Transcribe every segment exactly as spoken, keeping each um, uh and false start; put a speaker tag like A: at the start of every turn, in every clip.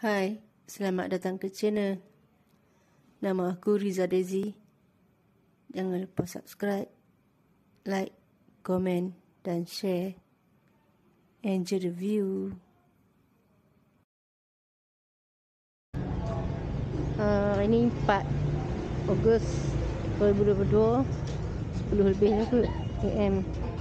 A: Hai, selamat datang ke channel. Nama aku Riza Dezi. Jangan lupa subscribe, like, komen dan share. Enjoy the view. Uh, ini empat Ogos dua ribu dua puluh dua, sepuluh lebih aku A M.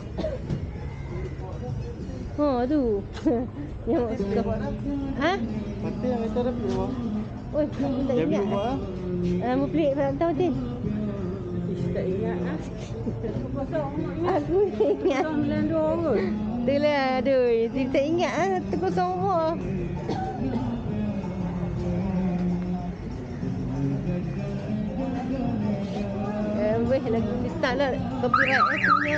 A: Oh tu. Yang suka. Ha?
B: Mati yang kita ada pilih.
A: Oh, aku tak ingat. Ah, mau pelik tak tahu tu.
C: Tak ingat ah.
A: Aku ingat.
C: sembilan dua kot.
A: Itulah, aduh, dia tak ingat ah, terkosong rumah. Eh, weh, lagu ni start lah. Copyright aku punya.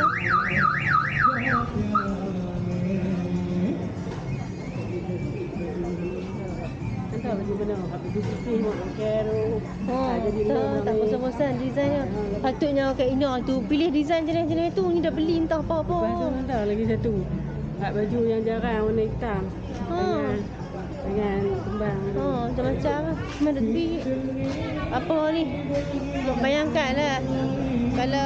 C: Entah baju benar. Habis tu putih mak pakai tu.
A: Oh,
C: jadi
A: tak, tak bosan-bosan desainnya. Patutnya Kak Ina tu pilih desain jenis-jenis tu. Ni dah beli entah apa-apa.
C: Lepas tu entah lagi satu. Hak baju yang jarang warna hitam.
A: Ha.
C: Dengan dengan kembang.
A: Ha, macam-macam lah. Mana duit. Apa ni? Bayangkan lah. Kalau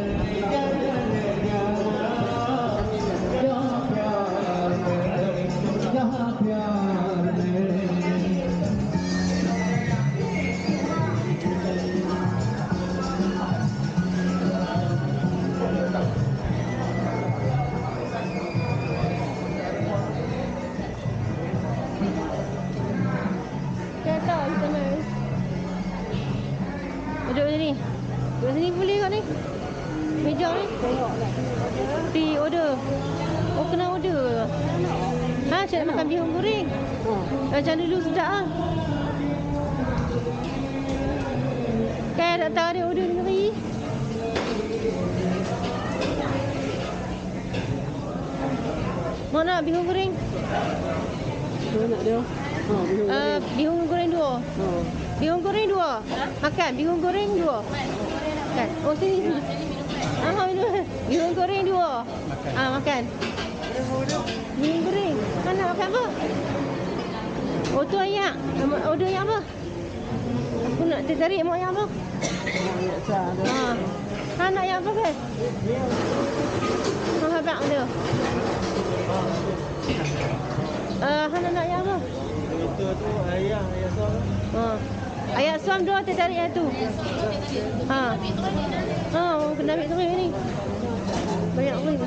A: duduk sini. Duduk sini boleh kat ni. Meja ni. Pi order. Oh, kena order. Ha, cak nak makan bihun goreng. Macam dulu sedap ah. Kan tak tahu dia order ni. Mana bihun goreng?
C: Tu nak dia. Ha, bihun
A: Ah, uh, bihun goreng dua.
C: Ha.
A: Bihun goreng dua. Makan bihun goreng dua. Makan. Oh, sini sini. Ah, minum. Bihun goreng dua. Makan. Ah, makan. Bihun goreng. Mana nak makan apa? Oh, tu ayak. Order yang apa? Aku nak tertarik mau yang apa?
C: Nak sah tu.
A: Ha. Ha, nak yang apa kan? Ha, habaq dia. Ah, uh, nak nak yang apa?
B: Itu tu ayah, ayah tu.
A: Ha. Ayak suam dua tertarik yang tu. Ha. Ha, oh, kena ambil terik ni. Banyak terik.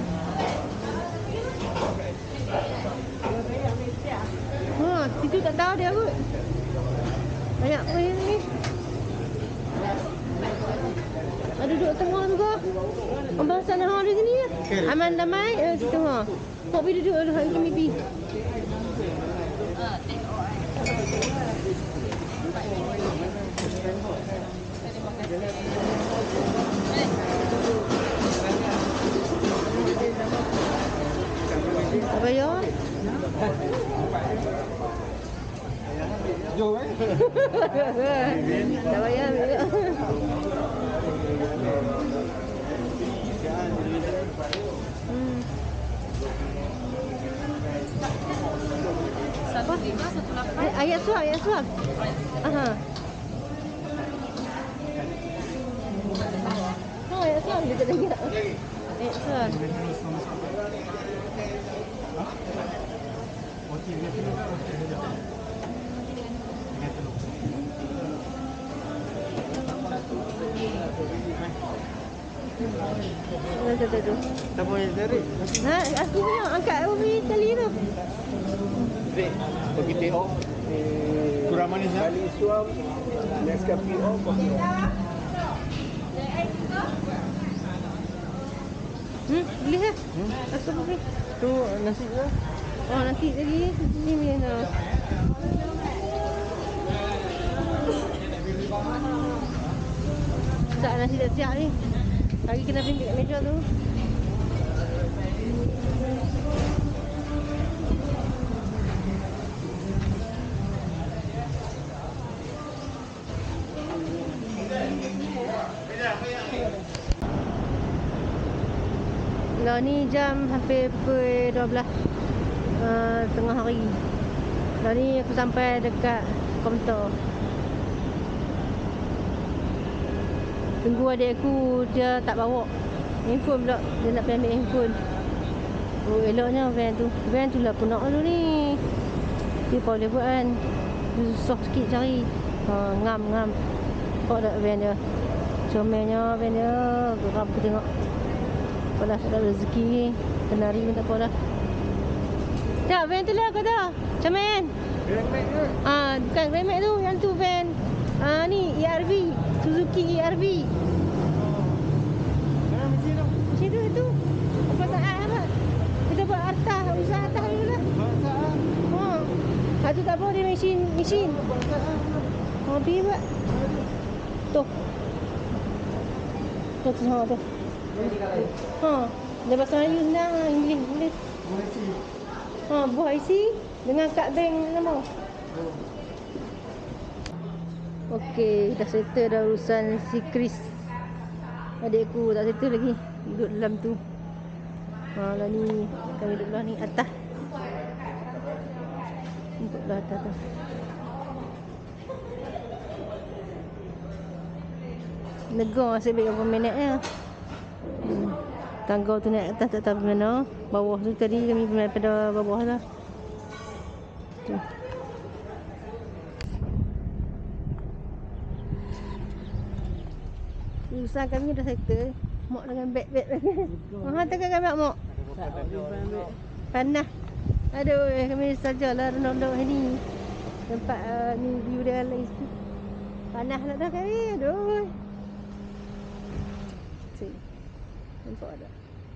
A: Ha, situ tak tahu dia kot. Banyak terik ni. Ada duduk tengah juga. Pembahasan hang di sini. Aman damai eh di tengah. Kok pergi duduk dulu hari kami pergi. Apa ya?
B: Jom eh.
A: Tak payah ambil. Hmm. Apa? Ay- ayat suap, ayat suap. Aha. Oh, ayat suap dia tak dengar. Ayat suap. Tuh, tuh, tuh, tuh.
B: Tak boleh tarik.
A: Ha, aku punya angkat ubi tali tu.
B: Dek, bagi teh O. Kurang manis tak? Kali suam, Nescafe O, kopi O.
A: Hmm, boleh lah. Hmm? Aku boleh.
B: Tu nasi tu.
A: Oh, nanti lagi. Ni punya dah. Tak, nasi dah siap ni. Lagi kena pinggir kat meja tu. Lah ni jam hampir pukul dua belas uh, tengah hari. Dah ni aku sampai dekat kaunter. Tunggu adik aku, dia tak bawa handphone pula. Dia nak pergi ambil handphone. Oh, eloknya van tu. Van tu lah aku nak dulu ni. Dia apa boleh buat kan. Dia susah sikit cari. Ha, ngam, ngam. Nampak tak van dia? Comelnya van dia. Geram aku tengok. Apalah, tak ada rezeki ni. Kenari pun tak apalah. Tak, van tu lah kata. Comel.
B: Remek ke?
A: Ah, bukan remek tu. Yang tu van. Ah, ni E R V. Suzuki E R V.
B: Mana mesin tu?
A: Macam tu, itu. Apa tak apa? Kita buat atas, usaha atas dulu lah.
B: Bangsa ah.
A: Ha. Ha tu tak apa, dia mesin, mesin.
B: Bangsa ah.
A: Ha, pergi buat. Tu. Tu, tu, ha, tu. Ha. Dia bahasa Melayu senang lah, English boleh. Ha, buah I C dengan kad bank nama. Okey, dah settle dah urusan si Chris. Adikku tak settle lagi. Duduk dalam tu. Ha, lah ni kami duduk belah ni atas. Untuk belah atas tu. Negar asyik baik berapa minitnya. Hmm. Tangga tu naik atas tak tahu pergi mana. Bawah tu tadi kami pergi pada bawah lah. Tu. Urusan kami dah settle. Mak dengan beg-beg lagi. Ha, takkan kami mak. Panas. Aduh, kami sajalah renung-renung hari ni. Tempat uh, ni view dia lain situ. Panas lah dah kami. Aduh. Sini. Nampak tak?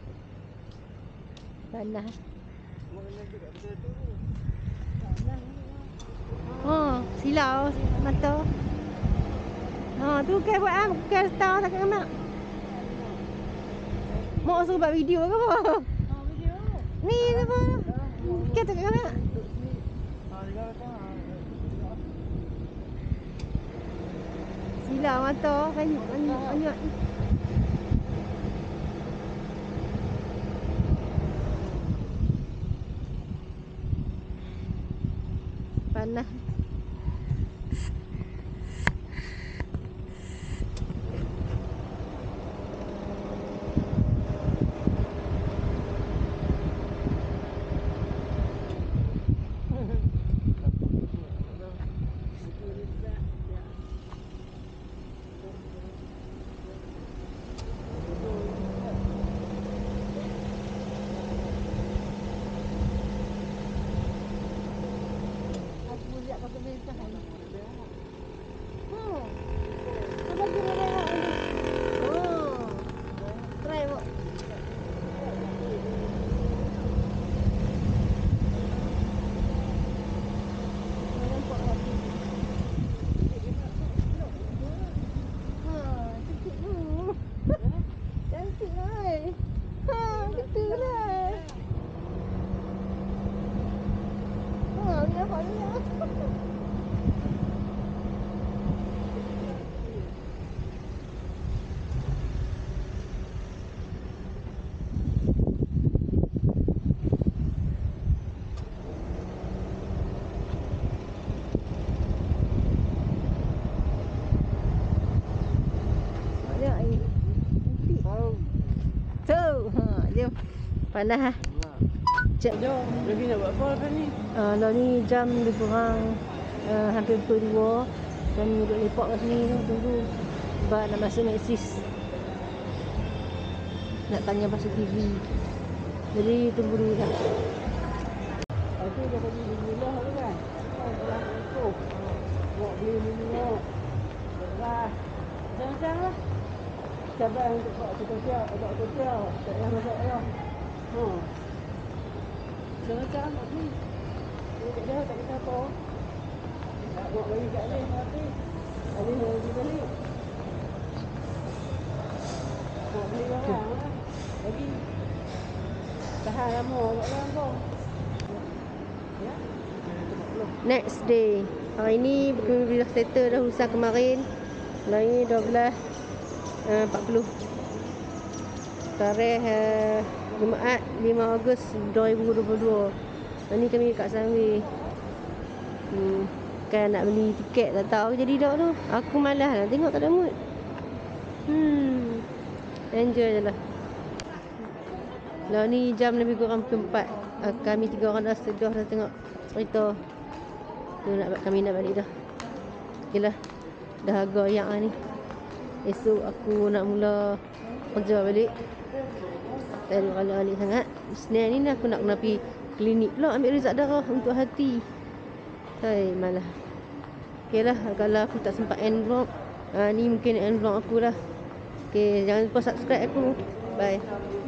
A: Panas. Ha, silau mata. Ha, tu kan buat ah, bukan star tak kena. Mak suruh buat video ke apa?
C: Ha, video.
A: Ni apa? Bukan tak kena. Silau mata, banyak banyak banyak. Panas. Panas lah. Cek.
C: Jom, lagi nak buat apa lepas ni?
A: Uh, lah ni jam lebih kurang uh, hampir pukul dua. Kami duduk lepak kat sini tu, tunggu. Sebab nak masuk Maxis. Nak tanya pasal T V. Jadi tunggu dulu lah.
C: Aku dah bagi gula tu kan? Kalau aku buat beli minum. Beras. Macam-macam lah. Cabai untuk buat sosial, buat sosial. Tak payah masak ayam. Ha. Macam-macam tak beli. Dia tak ada, tak kata apa. Tak buat bagi kat Alif nanti. Alif yang pergi balik. Nak beli barang lah. Bagi. Tahan lama kat dalam kau. Ya?
A: Next day. Hari ni kami dah settle dah urusan kemarin. Hari ni dua belas empat puluh. Tarikh uh, Jumaat lima Ogos dua ribu dua puluh dua. Hari ni kami kat Sunway. Kan nak beli tiket tak tahu jadi dak tu. Aku malas nak tengok tak ada mood. Hmm. Enjoy je lah. Lah ni jam lebih kurang pukul empat. Uh, kami tiga orang dah sedah dah tengok cerita. Tu nak kami nak balik dah. Okeylah. Dah agak yang ni. Esok aku nak mula kerja balik. Dan kalau balik sangat. Senin ni aku nak kena pergi klinik pula ambil result darah untuk hati. Hai malah. Okeylah, kalau aku tak sempat end vlog, uh, ni mungkin end vlog aku lah. Okey, jangan lupa subscribe aku. Bye.